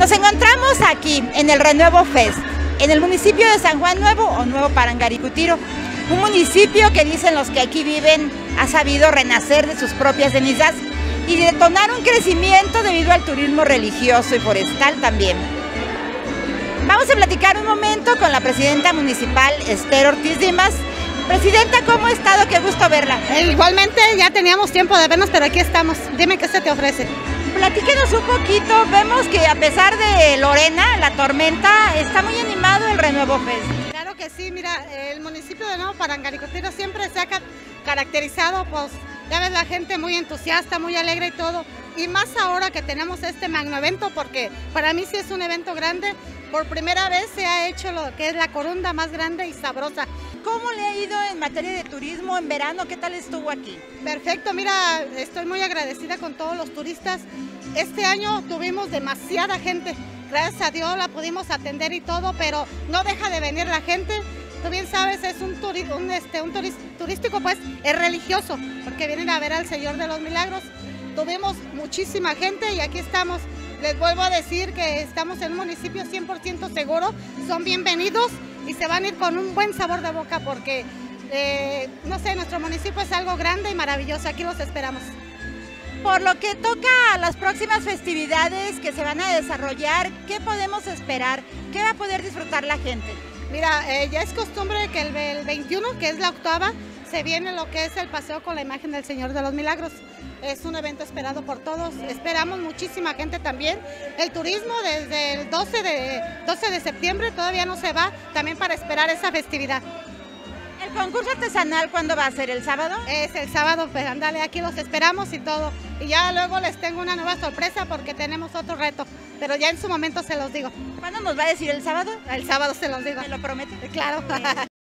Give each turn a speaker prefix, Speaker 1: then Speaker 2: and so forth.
Speaker 1: Nos encontramos aquí en el Renuevo Fest, en el municipio de San Juan Nuevo o Nuevo Parangaricutiro, un municipio que dicen los que aquí viven ha sabido renacer de sus propias cenizas y detonar un crecimiento debido al turismo religioso y forestal también. Vamos a platicar un momento con la presidenta municipal, Esther Ortiz Dimas. Presidenta, ¿cómo ha estado? Qué gusto verla.
Speaker 2: Igualmente, ya teníamos tiempo de vernos, pero aquí estamos. Dime qué se te ofrece.
Speaker 1: Platíquenos un poquito. Vemos que a pesar de Lorena, la tormenta, está muy animado el Renuevo Fest.
Speaker 2: Claro que sí, mira, el municipio de Nuevo Parangaricutiro siempre se ha caracterizado, pues, ya ves, la gente muy entusiasta, muy alegre y todo. Y más ahora que tenemos este magno evento, porque para mí sí es un evento grande. Por primera vez se ha hecho lo que es la corunda más grande y sabrosa.
Speaker 1: ¿Cómo le ha ido en materia de turismo en verano? ¿Qué tal estuvo aquí?
Speaker 2: Perfecto, mira, estoy muy agradecida con todos los turistas. Este año tuvimos demasiada gente. Gracias a Dios la pudimos atender y todo, pero no deja de venir la gente. Tú bien sabes, es un turístico, pues es religioso, porque vienen a ver al Señor de los Milagros. Tuvimos muchísima gente y aquí estamos. Les vuelvo a decir que estamos en un municipio 100% seguro, son bienvenidos y se van a ir con un buen sabor de boca porque, no sé, nuestro municipio es algo grande y maravilloso, aquí los esperamos.
Speaker 1: Por lo que toca a las próximas festividades que se van a desarrollar, ¿qué podemos esperar? ¿Qué va a poder disfrutar la gente?
Speaker 2: Mira, ya es costumbre que el 21, que es la octava, se viene lo que es el paseo con la imagen del Señor de los Milagros. Es un evento esperado por todos, esperamos muchísima gente también. El turismo desde el 12 de septiembre todavía no se va, también para esperar esa festividad.
Speaker 1: ¿El concurso artesanal cuándo va a ser? ¿El sábado?
Speaker 2: Es el sábado, pues ándale, aquí los esperamos y todo. Y ya luego les tengo una nueva sorpresa porque tenemos otro reto, pero ya en su momento se los digo.
Speaker 1: ¿Cuándo nos va a decir el sábado?
Speaker 2: El sábado se los digo.
Speaker 1: ¿Me lo promete?
Speaker 2: Claro.